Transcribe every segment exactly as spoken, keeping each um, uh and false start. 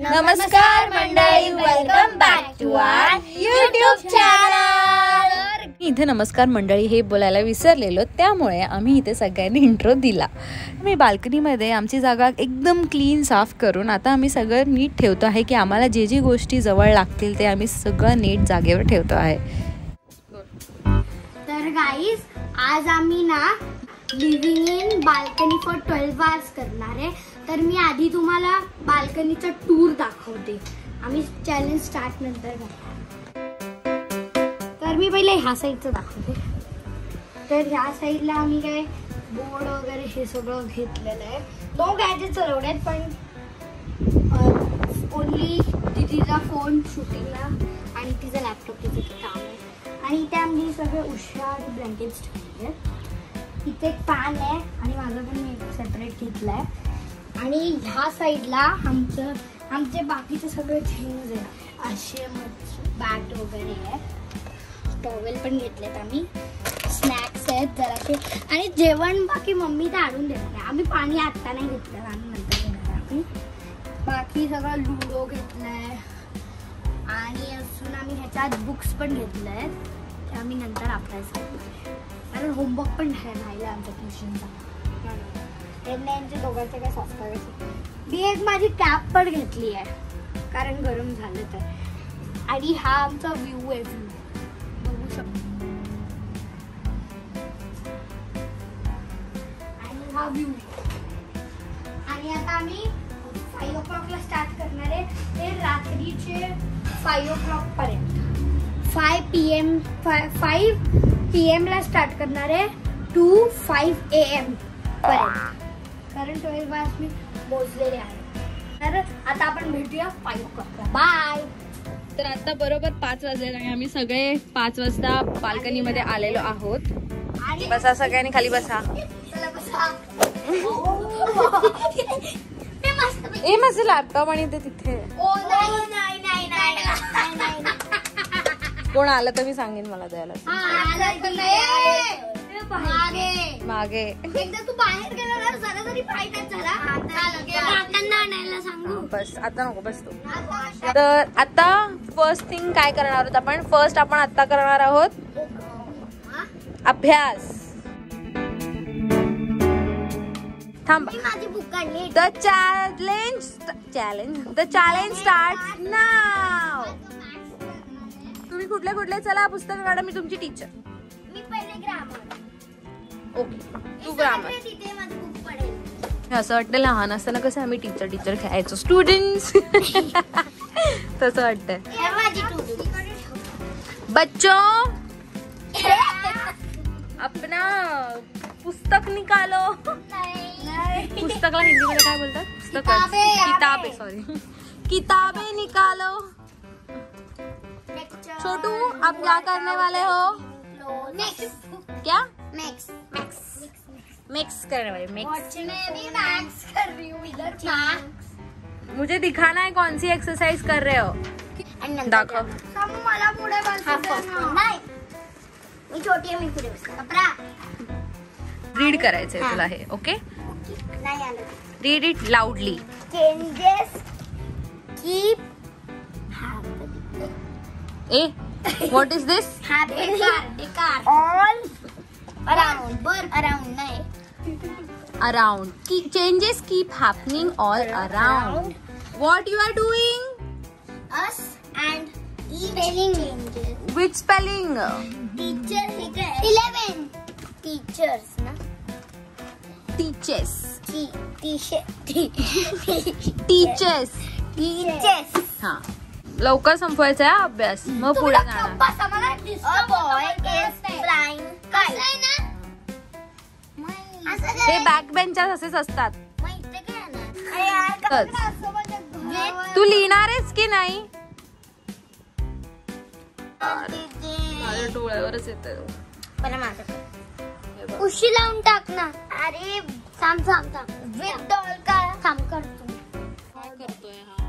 नमस्कार मंडळी, welcome back to our YouTube channel. इथे नमस्कार मंडळी हे बोलायला विसरलेलो, त्यामुळे आम्ही इथे सगळ्यांनी इंट्रो दिला। मी बाल्कनीमध्ये आमची जागा एकदम क्लीन साफ करून आता आम्ही सगळं नीट ठेवतो आहे की आम्हाला जे जे गोष्टी जवळ लागतील ते आम्ही सगळं नीट जागेवर ठेवतो आहे। तर गाईज, आज आम्ही ना living in balcony for twelve hours करणार आहे। तर मी आधी तुम्हाला बाल्कनीचा टूर दाखवते, आम्ही चॅलेंज स्टार्ट नंतर करणार। तर मी पहिले ह्या साईडचं दाखवते। तर ह्या साईडला आम्ही काय बोर्ड वगैरे हे सगळं घेतलेलं आहे। दोन गॅजेट चलवले आहेत, पण ओनली तिचा फोन शूटिंगला आणि तिचा लॅपटॉप तिचं काम आहे। आणि इथे आम्ही सगळे उषा आणि ब्लँकेट्स ठेवले आहेत। इथे एक फॅन आहे आणि माझं पण मी सेपरेट घेतलं आहे। आणि ह्या साईडला आमचं आमचे बाकीचे सगळे थिंग्स आहे, असे बॅट वगैरे आहे, टॉवेल पण घेतलेत आम्ही, स्नॅक्स आहेत जरासे, आणि जेवण बाकी मम्मी ते आणून देणार आहे। आम्ही पाणी आत्ता नाही घेतलं, आम्ही नंतर घेणार आम्ही। बाकी सगळं लुडो घेतलंय आणि अजून आम्ही ह्याच्यात बुक्स पण घेतले आहेत, ते आम्ही नंतर अभ्यास करणार, कारण होमवर्क पण राहिला आमच्या ट्युशनचा। त्यांचे दोघांचे काय सॉफ्ट करायचे। मी एक माझी कॅप पण घेतली आहे, कारण गरम झालं तर। आणि हा आमचा व्ह्यू आहे, व्ह्यू बघू शकतो। आणि हा व्ह्यू। आणि आता आम्ही फाईव्ह ओ क्लॉकला स्टार्ट करणार आहे, ते रात्रीचे फाईव्ह ओ क्लॉक पर्यंत। Five P M five P M ला स्टार्ट करणार आहे टू फाईव्ह ए एम पर्यंत, कारण ट्वेल्व आवर्स मी मोजलेले आहे। तर आता आपण भेटूया फाईव्ह क्लॉकला। बाय। तर आता बरोबर पाच वाजले आणि आम्ही सगळे पाच वाजता बाल्कनीमध्ये आलेलो आहोत। आणि बसा, सगळ्यांनी खाली बसा। ए माझं लॅपटॉप आणि ते तिथे ओ नाही नाही नाही नाही नाही, कोण आलं तर मी सांगेन मला द्यायला। मागे मागे एकदा तू बाहेर गेला ना, जरा जरी फायदा झाला काकांना आणायला सांगू। बस आता नको, बस तू। तर आता फर्स्ट थिंग काय करणार आहोत आपण? फर्स्ट आपण आता करणार आहोत अभ्यास। थांब, माझी बुक काढली। The challenge challenge the challenge start नाव। तुम्ही कुठले कुठले, चला पुस्तक काढा, मी तुमची टीचर। मी पहिले ग्रामर। ओके, तू ग्रामर। तिथे माझी बुक पडेल। असं वाटतं लहान असताना कसं आम्ही टीचर टीचर खेळायचो, स्टुडंट्स तसं वाटतंय। बच्चों अपना पुस्तक निकालो। पुस्तकला हिंदी मध्ये काय बोलतात? पुस्तक, किताबें, सॉरी किताबें निकालो। छोटू, आप क्या करने वाले हो? क्या? मैक्स मैक्स मिक्स करने वाले। मिक्स मैं भी मैक्स कर रही हूँ इधर। मैक्स मुझे दिखाना है कौन सी एक्सरसाइज कर रहे हो। दाखव। मला पुढे नाही, मी छोटी आहे, मी पुढे बसते। रीड करायचंय तुला हे, ओके? नाही आलं। Read it loudly. Changes keep a, what is this? Happening all around, bar around नाही, around. Changes keep happening all around. What you are doing? As and spelling changes. Which spelling? Teacher eleven teachers ना, teachers teachers teachers teachers. हा, लवकर संपवायचा आहे अभ्यास, मग पुढे जाणार। हे बॅक बेंचर्स असेच असतात। तू लिहिणार आहेस की नाही? माझ्या डोळ्यावरच येतंय। उशी लावून टाक ना। अरे थांब थांब थांब, विथ डॉल का थांब करतो। काय करतोय हा?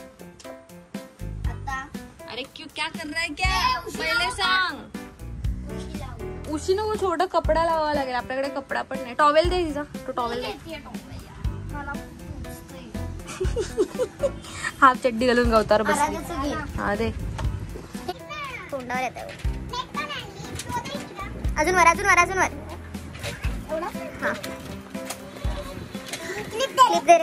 आता अरे क्यों, क्या कर रहा है क्या? पहिले सांग। उशी लाव। उशी नको, छोटा कपडा लावावा लागेल, आपल्याकडे कपडा पण नाही। टॉवेल दे तिचा, तो टॉवेल दे। हाफ चड्डी घालून गवतावर बसली. आराध्याचं घे. हा दे. तोंडावर येतं. अजून वर अजून वर अजून वर. हा क्लिप दे रे.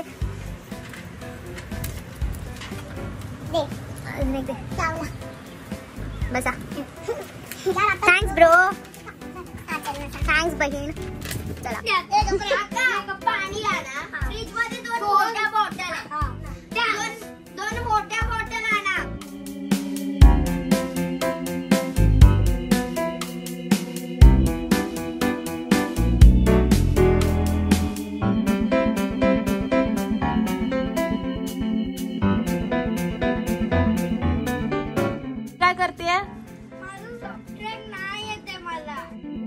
अजून एक दे. बसा. Thanks bro. थँक्स बहीण. चला पाणी आणा. फ्रीज मध्ये दोन मोठ्या बॉटल दोन मोठ्या बॉटल आणा. काय करते? नाही येते मला.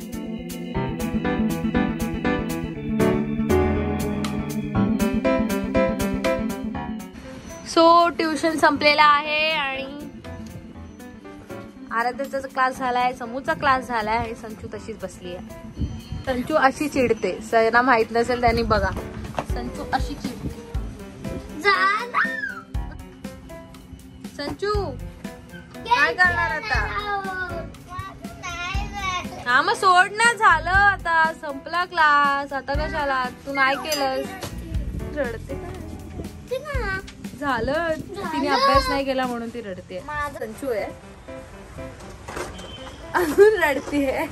सो ट्युशन संपलेला आहे आणि आराध्याचा क्लास झालाय, समूचा क्लास झालाय आणि संचू तशीच बसली आहे. संचू अशी चिडते, सगळ्यांना माहित नसेल त्यांनी बघा. संचू अशी चिडते. संचू काय करणार आता? हा मग सोड ना, झालं आता, संपला क्लास. आता कशाला तू नाही केलंस? रडते का? झालं, तिने अभ्यास नाही केला म्हणून ती रडते. संचू आहे अजून रडते.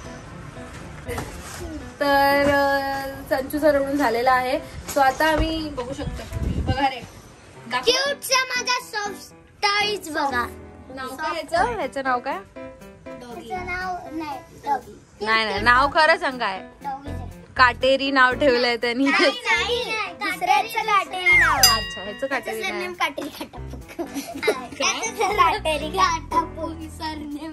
तर संचूचा रडून झालेला आहे. सो आता आम्ही बघू शकतो. बघा रे क्यूटचा माझा सॉफ्ट टॉयज बघा. नाव काय ह्याचं? ह्याचं नाव काय? नाव नाही नाही नाही नाव खरं सांगा आहे. काटेरी नाव ठेवलंय त्यांनी. दुसऱ्याचं काटेरी नाव. अच्छा ह्याचं काटेरी नाव. काटेरी खाटापूक. काटेरी खाटापूक सरनेम.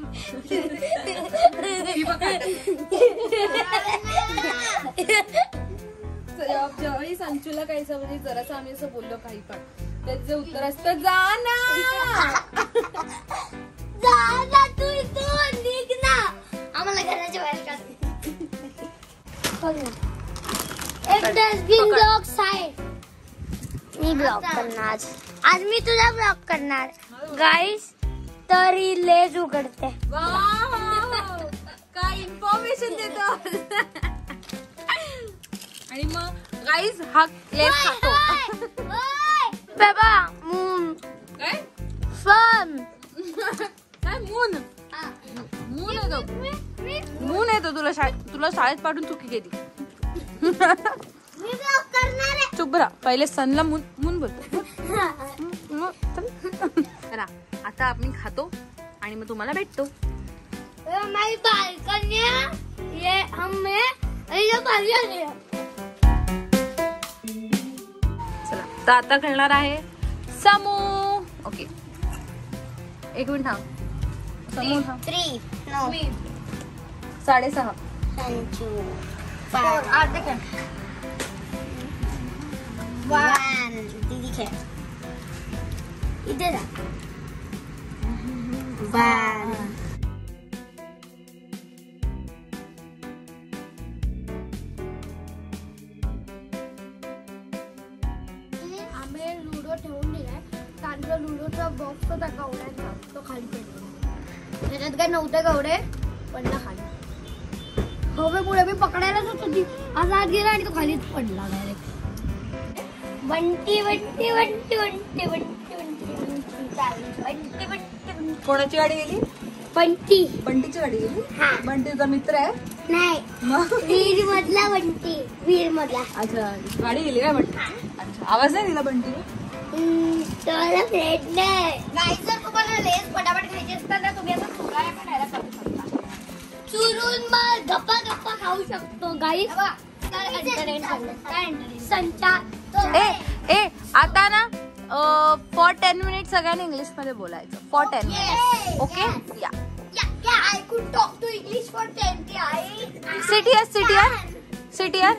जेव्हाही संचूला काही म्हणजे जरासं आम्ही असं बोललो काही पण त्याचं उत्तर असतं जा ना. जा ना तू इथून निघ ना. आम्हाला घराच्या बाहेर काढ. एक डस्टबिन ब्लॉक साइड. मी ब्लॉक करणार आज. आज मी तुझा ब्लॉक करणार गाईस. तरी लेज उघडते. काय इन्फॉर्मेशन देतो. आणि मग गाईज हा लेज खातो. बाबा मून काय फन काय मून मून येतो. मून येतो तुला शाळेत. तुला शाळेत पाठवून चुकी केली. चुप राहा. पहिले सनला मून मून बोलतो. आता आपण खातो आणि मग तुम्हाला भेटतो. हमारी बालकनी ये हमें चला तर आता खेळणार आहे समू. ओके एक मिनिट थांब. समू थांब. थ्री नो साडेसहा. संचू अर्धे खेळ. वन दीदी खेळ. इथे जा. वन आम्ही लुडो ठेवून दिलाय. कारण लुडोचा बॉक्स होता कवड्याचा तो खाली पडला. त्याच्यात काय नव्हते कवडे पडला खाली. हवेमुळे मी पकडायलाच होत होती. आज आत गेला आणि तो खालीच पडला डायरेक्ट. बंटी बंटी बंटी बंटी बंटी बंटी बंटी. कोणाची गाडी गेली? बंटी. बंटीची गाडी गेली. बंटी तुझा मित्र आहे? नाही वीर मधला बंटी. वीर मधला. अच्छा गाडी गेली काय बंटी? अच्छा आवाज नाही दिला बंटीने? तुम्हाला फ्रेंड नाही. गाईस जर तुम्हाला लेस पटापट खायचे असतात ना तुम्ही असं चुराया पण खायला करू शकता. चुरून मग गप्पा गप्पा खाऊ शकतो गाईस. संचा ए ए आता ना फॉर टेन मिनिट सगळ्यांनी इंग्लिश मध्ये बोलायचं. For ten minute. ओके या I could talk to English for ten. I Sit here, sit here, sit here.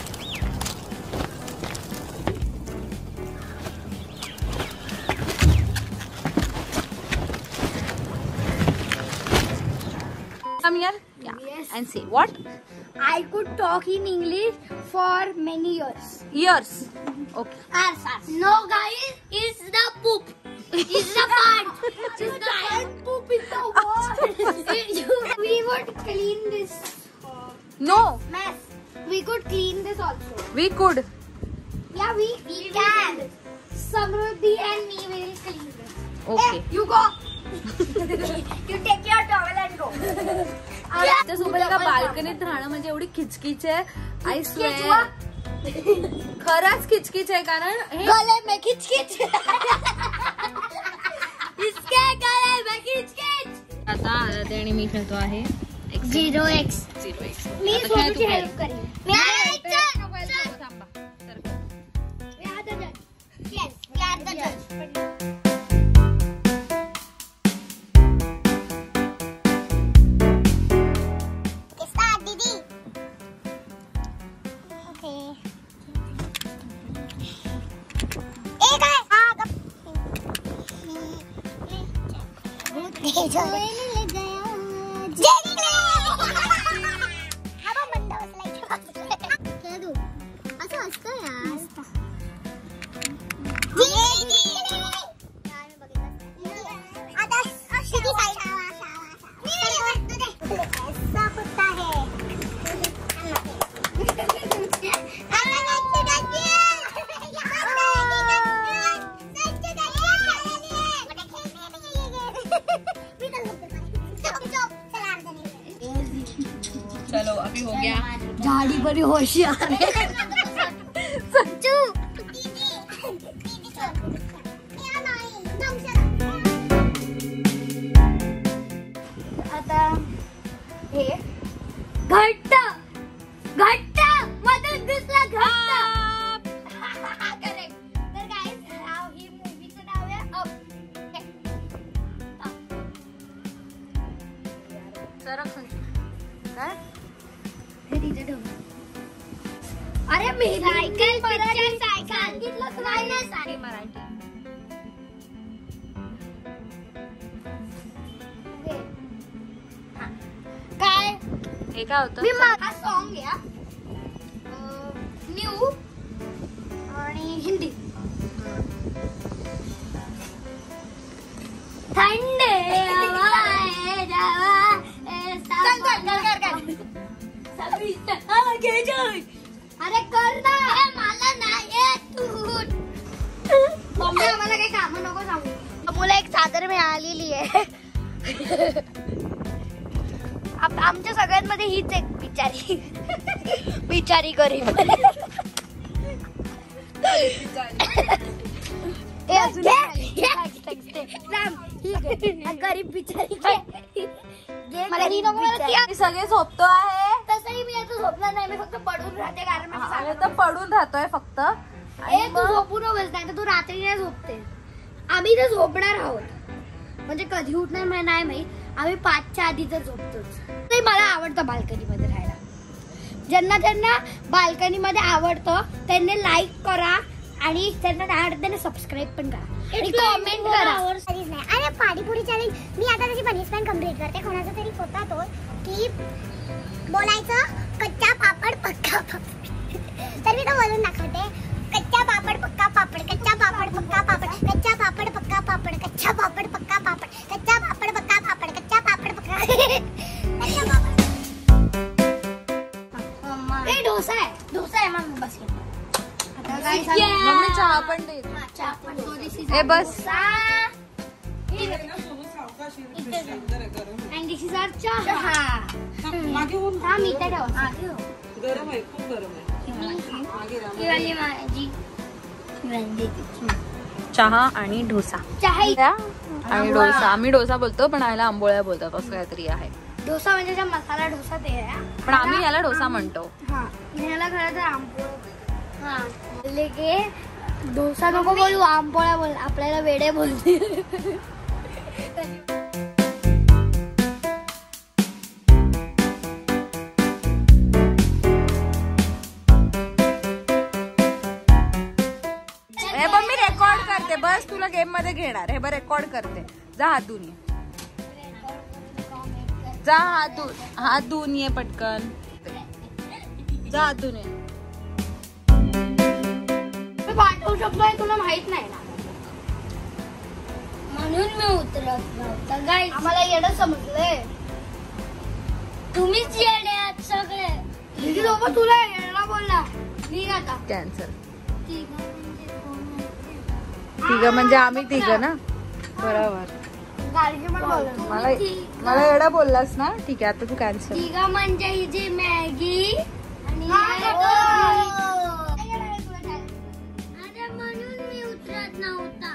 Come here. Yeah. Yes. And say what? I could talk in English for many years. Ears. Okay. Arse, arse. No, guys, it's the poop. It's the fart. It's the giant poop in the wall. We would clean this uh, No. mess. We could clean this also. We could. Yeah, we, we can. Samruddhi and me will clean this. Okay. Hey, you go. You take your towel and go. त्यासोबत एका बाल्कनीत राहणं म्हणजे एवढी खिचकीच आहे. I swear खरंच खिचकीच आहे कारण हे गले में खिच खिच. इसके गले में खिच खिच. आता आराध्या आणि मी खेळतो आहे झिरो एक्स. Zero X. मी सोनूची हेल्प करेन. मी आहे चल. थांबा. We are the judge. Yes, we are the judge. Start, Didi. Okay. एक है. हाँ. भूत ले गया. जेरी ले. अब बंदा बसला. क्या दू? असं असतं यार. चलो अभी हो गया. झाड़ी बड़ी होशियार है. सच्चू. आता हे घट्ट घट्ट मधून दिसला घट्ट. करेक्ट. तर गाईज नाव ही मूवीचं नाव आहे अप. सरक काय अरे मी सायकल पिक्चर सायकल सांगितलं नाही ना सारी मराठी. काय हे काय होतं? मी हा सॉन्ग या न्यू आणि हिंदी. थंड हवाए जावा अरे कर ना. मला नाही तू. मम्मी आम्हाला काही काम नको सांगू. मुला एक चादर मिळालेली आहे. आमच्या सगळ्यांमध्ये हीच एक बिचारी बिचारी गरीब. गरीब बिचारी. मला ही नको. मी सगळे झोपतो आहे. तसंही मी आता झोपणार नाही. मी फक्त पडून राहते कारण आम्ही तर पडून राहतोय फक्त. ए तू झोपू नकोस नाही तर तू रात्री नाही झोपते. आम्ही तर झोपणार आहोत म्हणजे कधी उठणार मला नाही माहित. आम्ही पाचच्या आधी तर झोपतोच. ते मला आवडतं बाल्कनी मध्ये राहायला. ज्यांना ज्यांना बाल्कनी मध्ये आवडतं त्यांनी लाईक करा आणि त्यांना नाही आवडत त्यांनी सबस्क्राईब पण करा आणि कमेंट करा. अरे पाणीपुरी चॅलेंज मी आता त्याची पनिशमेंट कम्प्लीट करते. कोणाचा तरी होता तो की बोलायचं कच्चा पापड पक्का पापड. तर मी तो बोलून दाखवते. कच्चा पापड पक्का पापड. कच्चा पापड पक्का पापड. कच्चा पापड पक्का पापड. कच्चा पापड पक्का पापड. कच्चा पापड पक्का पापड. कच्चा पापड पक्का कच्चा पापड. ए डोसा आहे. डोसा आहे मग बस. आता काय मम्मी चहा पण दे. चहा पण हे बस. And this is our चहा. हा मी तर गरम आहे खूप गरम आहे. माझी चहा आणि डोसा. चहा आणि डोसा. आम्ही डोसा बोलतो पण याला आंबोळ्या बोलतात असं काहीतरी आहे. डोसा म्हणजे जो मसाला डोसा ते आहे. पण आम्ही याला डोसा म्हणतो. हा ह्याला खरं तर आंबोळा. हा लेके डोसा नको बोलू आंबोळा बोल. आपल्याला वेडे बोलते. हे बघ मी रेकॉर्ड करते बस तुला गेम मध्ये घेणार. हे बघ रेकॉर्ड करते. जा हात धुवून ये. जा हात धुवून हात धुवून ये पटकन. जा हात धुवून ये. पाठवू शकतो हे तुला माहित नाही ना, म्हणून मी उतरत नव्हतं गाईस. आम्हाला येणं समजलंय. तुम्हीच येणे आहात सगळे. दीदी बाबा तुला येणं बोलला मी आता कॅन्सल. तिघं म्हणजे कोण आहे? तिघ म्हणजे आम्ही तिघ ना, बरोबर. गाडगे पण बोलला. मला मला एवढा बोललास ना, ठीक आहे आता तू कॅन्सल. तिघं म्हणजे ही जी मॅगी आणि अरे म्हणून मी उतरत नव्हता.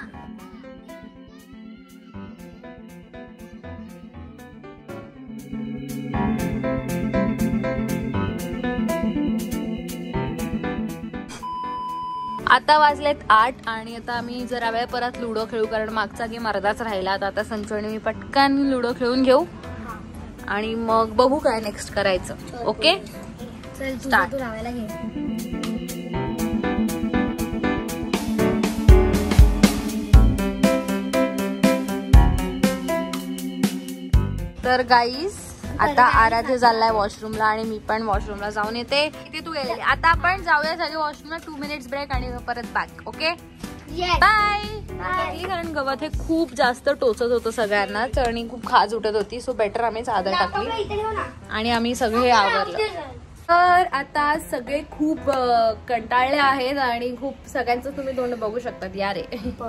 आता वाजलेत आठ आणि आता आम्ही जरा वेळ परत लुडो खेळू, कारण मागचा गेम अर्धाच राहिला. आता आता संचू आणि मी पटकन लुडो खेळून घेऊ आणि मग बघू काय नेक्स्ट करायचं. ओके चल तू Start. तू लावायला घे. तर गाईस आता आराध्य चाललाय वॉशरूमला आणि मी पण वॉशरूमला जाऊन येते. इथे तू गेलेली. आता आपण जाऊया झाली वॉशरूमला. टू मिनिट्स ब्रेक आणि परत बॅक. Okay bye. कारण गवत हे खूप जास्त टोचत होतं सगळ्यांनाच आणि खूप खाज उठत होती, सो बेटर आम्ही चादर टाकली आणि आम्ही सगळे आवरलं. तर आता सगळे खूप अं, कंटाळले आहेत आणि खूप सगळ्यांचं तुम्ही तोंड बघू शकतात यारे.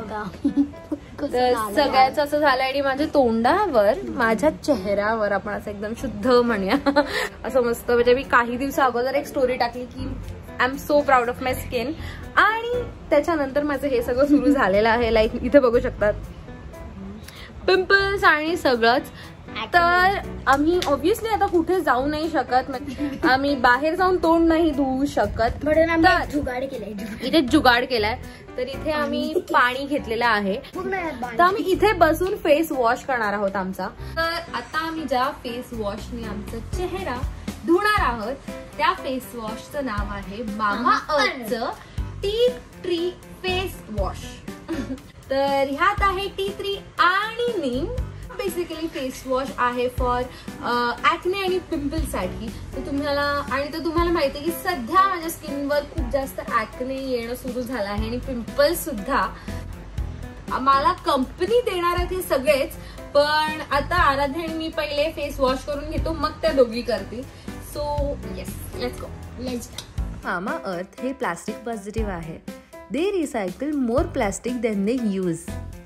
तर सगळ्याचं असं झालं आणि माझ्या तोंडावर, माझ्या चेहऱ्यावर आपण असं एकदम शुद्ध म्हणूया असं मस्त, म्हणजे मी काही दिवसा अगोदर एक स्टोरी टाकली की I am so proud of my skin, आणि त्याच्यानंतर माझं हे सगळं सुरू झालेलं आहे. लाईक इथे बघू शकतात पिंपल्स आणि सगळंच. तर आम्ही ऑब्विसली आता कुठे जाऊ नाही शकत, आम्ही बाहेर जाऊन तोंड नाही धुवू शकत, म्हणून आम्ही जुगाड केलाय. इथे जुगाड केलाय. तर इथे आम्ही पाणी घेतलेलं आहे, तर आम्ही इथे बसून फेस वॉश करणार आहोत आमचा. तर आता आम्ही ज्या फेस वॉशने आमचा चेहरा धुणार आहोत त्या फेस वॉशचं नाव आहे मामा अर्थचं टी ट्री फेस वॉश. तर ह्यात आहे टी ट्री आणि नीम. बेसिकली फेस वॉश आहे फॉर ऍक्ने आणि पिंपल साठी. तर तुम्हाला आणि तर तुम्हाला माहिती आहे की सध्या माझ्या स्किनवर खूप जास्त ऍक्ने येणं सुरू झालं आहे आणि पिंपल्स सुद्धा. मला कंपनी देणार आहेत हे सगळेच, पण आता आराध्या आणि मी पहिले फेस वॉश करून घेतो, मग त्या दोघी करतील. So yes, let's go. Let's Mama Earth हे प्लास्टिक पॉझिटिव्ह आहे. They recycle more plastic than they use.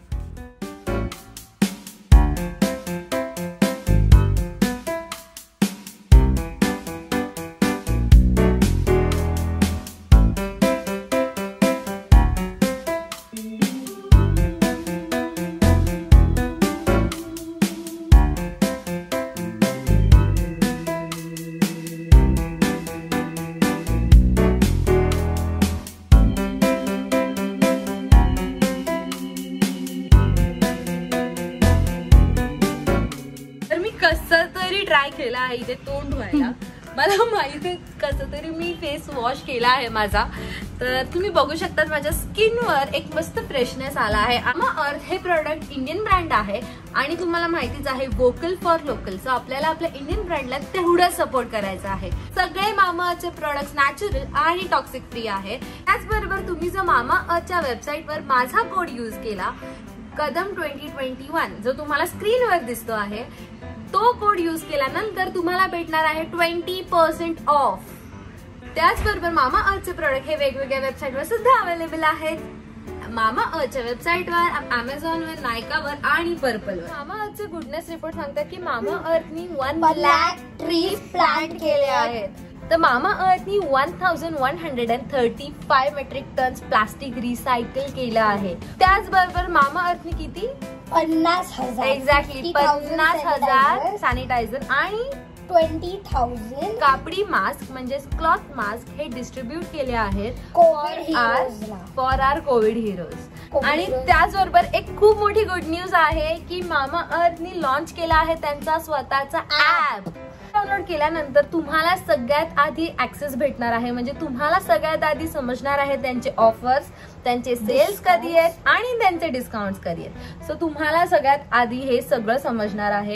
कसं तरी ट्राय केला आहे इथे तोंड धुवायला. मला माहिती आहे कसं तरी मी फेस वॉश केला आहे माझा. तर तुम्ही बघू शकता माझ्या स्किनवर एक मस्त फ्रेशनेस आला आहे. मामा अर्थ हे प्रोडक्ट इंडियन ब्रँड आहे आणि तुम्हाला माहितीच आहे वोकल फॉर लोकल. सो आपल्याला आपल्या इंडियन ब्रँडला तेवढं सपोर्ट करायचं आहे. सगळे मामा अर्थचे प्रोडक्ट नॅचरल आणि टॉक्सिक फ्री आहे. त्याचबरोबर तुम्ही जर मामा अर्थच्या वेबसाईटवर माझा कोड यूज केला कदम ट्वेंटी ट्वेंटी वन जो तुम्हाला स्क्रीनवर दिसतो आहे, तो कोड यूज केल्यानंतर तुम्हाला भेटणार आहे ट्वेंटी पर्सेंट ऑफ. त्याचबरोबर मामा अर्थचे प्रोडक्ट हे वेगवेगळ्या वेबसाईटवर सुद्धा अवेलेबल आहेत. मामा अर्थच्या वेबसाईटवर, अमेझॉनवर, नायकावर आणि पर्पलवर. मामा अर्थचे गुडनेस रिपोर्ट सांगतात की मामा अर्थनी वन लॅक ट्रीज प्लांट केले आहेत. तर मामा अर्थनी one thousand one hundred and thirty five metric tons plastic recycle केलं आहे. त्याचबरोबर मामा अर्थनी किती पन्नास हजार एक्झॅक्टली पन्नास हजार सॅनिटायझर आणि ट्वेंटी थाउजंड कापडी मास्क म्हणजे क्लॉथ मास्क हे डिस्ट्रीब्यूट केले आहेत Covid for our Covid heroes. आणि त्याचबरोबर एक खूप मोठी गुड न्यूज आहे की मामा अर्थनी लॉन्च केला आहे त्यांचा स्वतःचा ऍप. डाउनलोड केल्यानंतर तुम्हाला सगळ्यात आधी ऍक्सेस भेटणार आहे, म्हणजे तुम्हाला सगळ्यात आधी समजणार आहे त्यांचे ऑफर्स, त्यांचे सेल्स कधी आहेत आणि त्यांचे डिस्काउंट्स कधी आहेत. सो तुम्हाला सगळ्यात आधी हे सगळं समजणार आहे.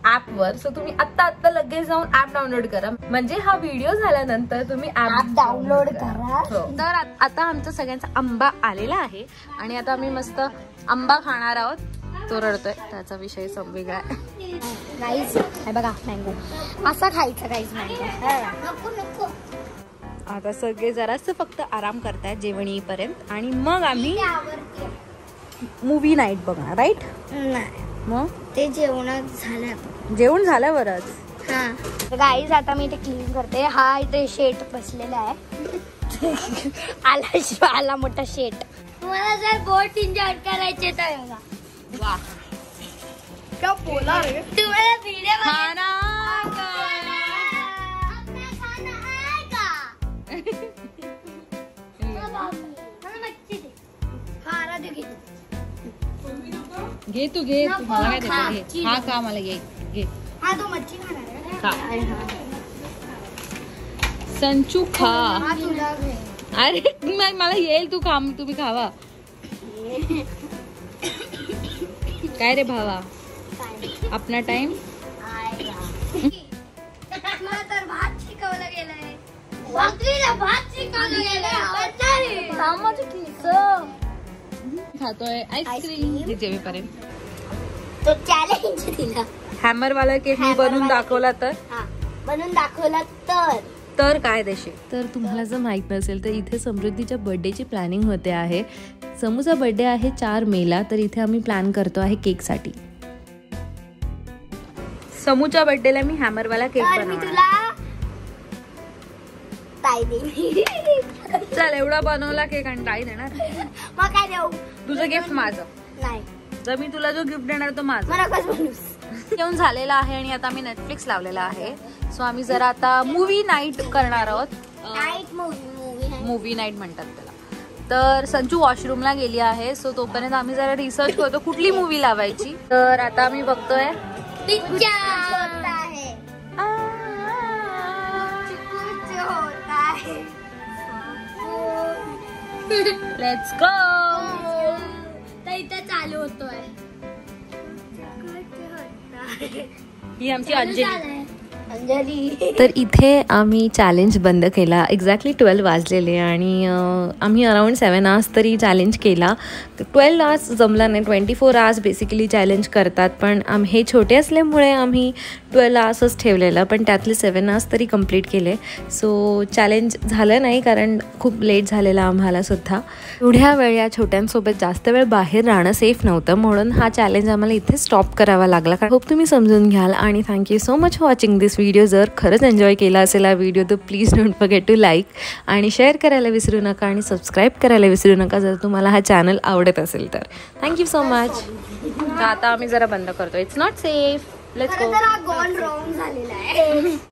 ऍपवर. सो तुम्ही आत्ता आत्ता लगेच जाऊन ऍप डाउनलोड करा, म्हणजे हा व्हिडिओ झाल्यानंतर तुम्ही ऍप डाउनलोड करा. तर आता आमचा सगळ्यांचा आंबा आलेला आहे आणि आता आम्ही मस्त आंबा खाणार आहोत. तो रडतोय, त्याचा विषय वेगळा आहे. गाईज हे बघा मँगो असा खायचा. गाईज मँगो नको. आता सगळे जरासं फक्त आराम करतायत जेवण येईपर्यंत आणि मग आम्ही मूवी नाईट बघणार. राईट? नाही, मग ते जेवण झालं. जेवण झाल्यावरच. हा गाईज आता मी इथे क्लीन करते. हा इथे शेट बसलेला आहे. आला आला मोठा शेट. मला जर बोट एन्जॉय करायचे तर वा क्या बोला रे तुम्हाला व्हिडिओ खाना घे तू घे तू मला काय देते. हा का मला घे घे. हा तो मच्छी खाणार आहे. संचू खा. हा तुला घे. अरे मला येईल, तू खा, तुम्ही खावा. काय रे भावा, अपना टाइम. मला तर भात शिकवलं गेलंय. भाकरीला भात शिकवलं गेलंय. माझं केस खातोय आईस्क्रीम जेवेपर्यंत. तो चॅलेंज दिला. हॅमर वाला केक मी बनवून दाखवला तर हा बनवून दाखवला तर तर काय देशील. तर तुम्हाला जर माहित नसेल तर इथे समृद्धीच्या बर्थडेची प्लॅनिंग होते आहे. समूचा बर्थडे आहे चार मेला, तर इथे आम्ही प्लॅन करतो आहे केकसाठी. समूच्या बर्थडेला मी हॅमरवाला केक बनवणार. तुला ताई दे. चल एवढा बनवला केक आणि ताई देणार. मग काय देऊ. तुझं गिफ्ट माझं. नाही, जर मी तुला जो गिफ्ट देणार तो माझं. मला कसं बनवूस. येऊन झालेला आहे आणि आता आम्ही नेटफ्लिक्स लावलेला आहे. सो आम्ही जरा आता मूवी नाईट करणार आहोत. नाईट मूवी मूवी नाईट म्हणतात त्याला. तर संचू वॉशरूमला गेली आहे. सो तोपर्यंत आम्ही जरा रिसर्च करतो कुठली मूवी लावायची. तर आता आम्ही बघतोय लेट्स गो. तर इथे चालू होतोय. ही आमची अंजली. अंजली. तर इथे आम्ही चॅलेंज बंद केला. एक्झॅक्टली ट्वेल्व वाजलेले आणि आम्ही अराउंड सेवन आवर्स तरी चॅलेंज केला. ट्वेल्व आवर्स जमला नाही. Twenty four hours basically challenge करतात, पण आम हे छोटे असल्यामुळे आम्ही ट्वेल्व आवर्सच ठेवलेलं, पण त्यातले सेवन आवर्स तरी कंप्लीट केले. सो चॅलेंज झालं नाही कारण खूप लेट झालेला आम्हाला सुद्धा. एवढ्या वेळ या छोट्यांसोबत जास्त वेळ बाहेर राहणं सेफ नव्हतं, म्हणून हा चॅलेंज आम्हाला इथे स्टॉप करावा लागला. कारण होप तुम्ही समजून घ्याल आणि thank you so much for watching this video. जर खरंच एन्जॉय केला असेल हा व्हिडिओ तर please don't forget to like आणि शेअर करायला विसरू नका आणि सबस्क्राईब करायला विसरू नका जर तुम्हाला हा चॅनल आवडत असेल तर. Thank you so much. आता आम्ही जरा बंद करतो. It's not safe. Let's go. Goal wrong झालेला आहे.